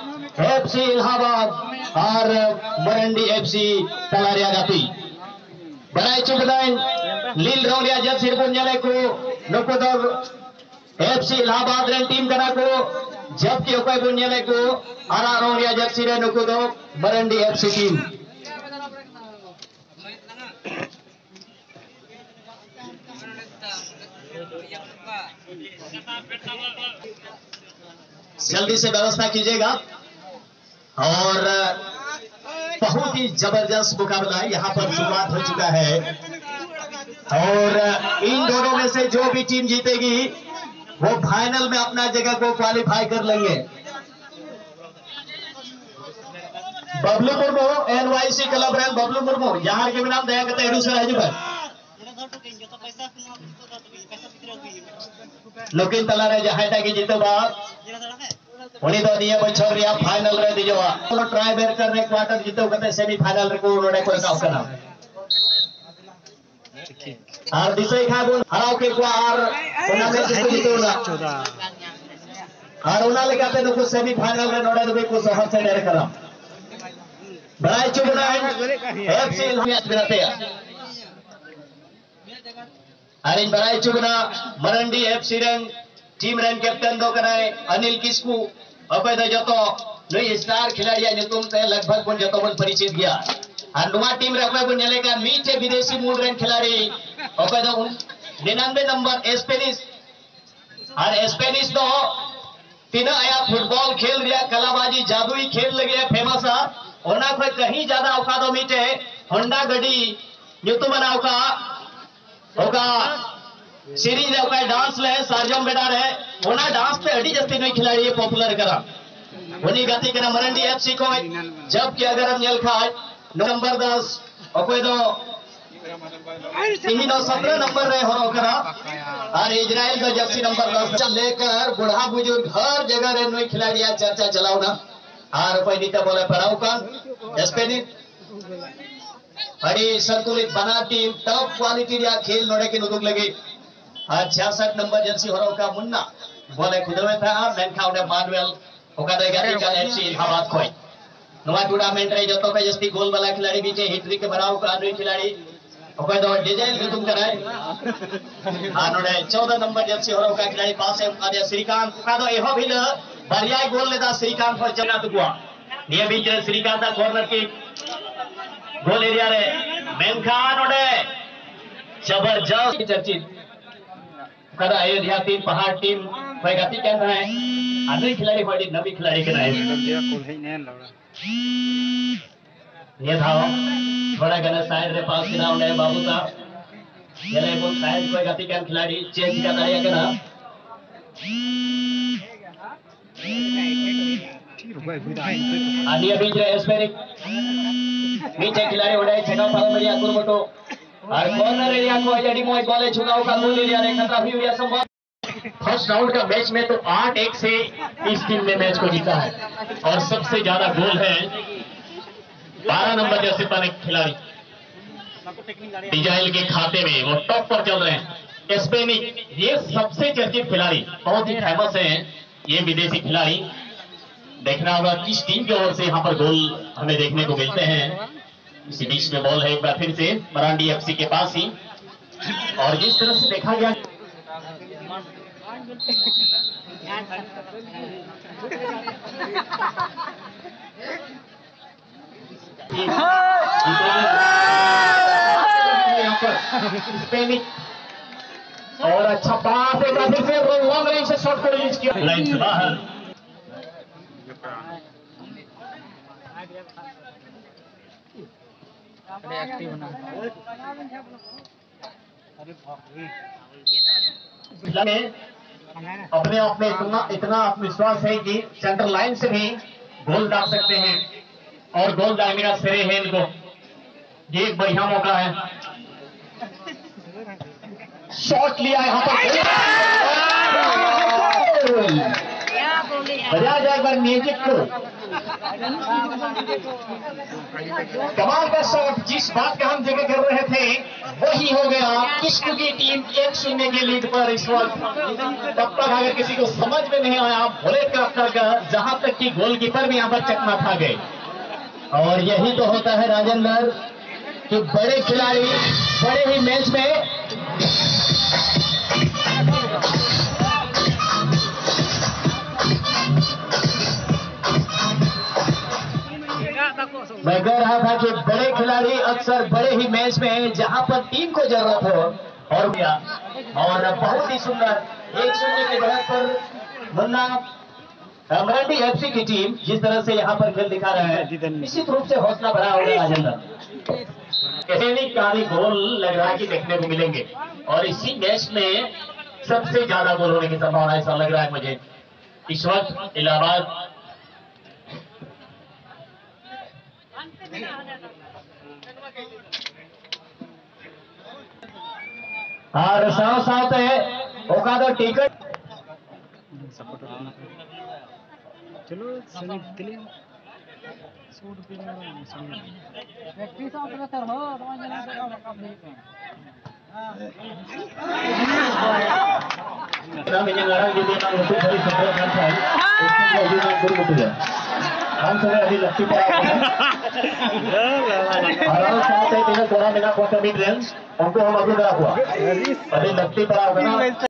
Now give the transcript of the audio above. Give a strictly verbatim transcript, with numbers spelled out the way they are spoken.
FC Allahabad और मरंडी FC तलारिया गाती बराई चुकदाइन लील रोलिया जब सिरपुन जले को नुकुदर एफसी इलाहाबाद रेन टीम करा को जबकि ओके बुन जले को आरा रोलिया जब सिरे नुकुदो मरंडी एफसी टीम जल्दी से व्यवस्था कीजिएगा और बहुत ही जबरदस्त मुकाबला यहाँ पर शुरुआत हो चुका है और इन दोनों में से जो भी टीम जीतेगी वो फाइनल में अपना जगह को क्वालिफाई कर लेंगे। बबलू मुर्मू एनवाईसी क्लब रैन बबलू मुर्मू यहाँ के नाम दया करते हैं सर हजू पर लोकिन तला रे जहाटा की जीतो बात उन्हीं तो दिया बच्चों रिया फाइनल रे दिजवा तो ट्राई बेर करने क्वार्टर जीतो करते सेमीफाइनल रे को उन्होंने कोई काम करना और दिसई खा बोल हराओ के को और उन्होंने से जीतो ना और उन्होंने कहते हैं कुछ सेमीफाइनल रे नोड़े तो कुछ शहर से डर करा बड़ाई चुगना एफसी मैच बनाते हैं अरे बड़ाई चुगना मरंडी एफसी रंग टीम रन कैप्टन दो कराए अनिल किस्कू अबे दो जतो नई स्टार खिलाड़ी नितुम ते लगभग बन जतो बन परिचित गया और नुआ टीम रे अबे बन जलेगा मीठे विदेशी मूल रन खिलाड़ी अबे दो निन्यानवे नंबर स्पेनिश और स्पेनिश दो तीनों आया फुटबॉल खेल रिया कलाबाजी जादुई खेल लगे फेमस है ओना कोई कहीं ज्यादा औकात मीठे होंडा गड्डी नितुम बनाओ का होगा सीरीज है उका डांस ले सार्जम बेटा रहे ओना डांस पे अड़ी जस्ती नहीं खिलाड़ी है पॉपुलर करा उन्हीं गाती करा मरंडी एफसी को जबकि अगर हम यल खाए नंबर दस और कोई दो तीनों सत्रह नंबर रहे हो करा और इजराइल का जर्सी नंबर दस लेकर बुढ़ा बुजुर्ग हर जगह रहे नहीं खिलाड़ी चर्चा चलाओ ना और कोई नीता बोले पढ़ाओ का स्पेनिश अरे संतुलित बना टीम टॉप क्वालिटी रिया खेल नोड़े के नुदुक लगे छियासठ नंबर जर्सी हो का मुन्ना बोले खुदवे था मेनखा उन्हें मानुएल ओका देगा टीका एफसी इलाहाबाद खोई नवा टूर्नामेंट रे जतो पे जस्ती गोल वाला खिलाड़ी बीचे हिटरी के बनाओ का आदमी खिलाड़ी ओका दो डिजाइन भी तुम कराए आनोड़े चौदह नंबर जर्सी हो का खिलाड़ी पास है आदि श्रीकांत ओका दो एहो भी ल बढ़िया गोल लेदा श्रीकांत पर चला दुआ ये बीच श्रीकांत का कॉर्नर किक गोल एरिया रे मेनखा आनोड़े जबरदस्त चर्चित कदा अयोध्या टीम पहाड़ टीम पैगाती क्या है आदमी खिलाड़ी बड़ी नवी खिलाड़ी के नाम ये था बड़ा गना साइड रे पास ग्राउंड है बाबू का ये ले बोल साइड पैगाती क्या खिलाड़ी चेंज का दाया करना आनिया बीच रे एस्पेरिक नीचे खिलाड़ी उड़ाए छेका पाल बढ़िया कुरमटो और कॉर्नर एरिया को अजडी मोय बॉल छुकाओ का गोल एरिया रे खतरा भी हुआ संभव फर्स्ट राउंड का मैच में तो आठ एक से इस टीम ने मैच को जीता है और सबसे ज्यादा गोल है बारह नंबर जर्सी पाने खिलाड़ी डिजाइल के खाते में वो टॉप पर चल रहे हैं स्पेनिक ये सबसे चर्चित खिलाड़ी बहुत ही फेमस है ये विदेशी खिलाड़ी देखना होगा किस टीम की ओर से यहाँ पर गोल हमें देखने को मिलते हैं इसी बीच में बॉल है एक बार फिर से मरांडी एफसी के पास ही और जिस तरह से देखा गया और अच्छा पास एक बार फिर से लॉन्ग रेंज से शॉट को रिलीज किया लाइन से बाहर अपने आप में इतना इतना आत्मविश्वास है कि सेंटर लाइन से भी गोल डाल सकते हैं और गोल डालने का श्रेय है इनको ये एक बढ़िया मौका है शॉट लिया यहाँ पर बजा जाए एक बार म्यूजिक को। कमाल का शॉट, जिस बात का हम जिक्र कर रहे थे वही हो गया। किस्म की टीम एक शून्य के लीड पर इस वक्त। तब तक अगर किसी को समझ में नहीं आया बोले क्रॉफ्टर का, जहां तक कि गोलकीपर भी यहां पर चकमा खा गए। और यही तो होता है राजेंद्र कि बड़े खिलाड़ी बड़े ही मैच में मैं कह रहा था कि बड़े खिलाड़ी अक्सर बड़े ही मैच में जहां पर टीम को जरूरत हो और गया। और बहुत ही सुंदर एक शून्य के बढ़त पर मुन्ना मराठी एफसी की टीम जिस तरह से यहाँ पर खेल दिखा रहे हैं, निश्चित रूप से हौसला बढ़ा होगा राजेंद्र। काफी गोल लग रहा है कि देखने को मिलेंगे और इसी मैच में सबसे ज्यादा गोल होने की संभावना ऐसा लग रहा है मुझे इस वक्त। इलाहाबाद और साथ साथ ओका तो टिकट चलो प्रैक्टिस तर हो हम सगळे आधी लक्ष्मी थोड़ा मिला मिड रेंज उनको हम अभी रखा अभी लक्ष्मी पड़ा होगा ना।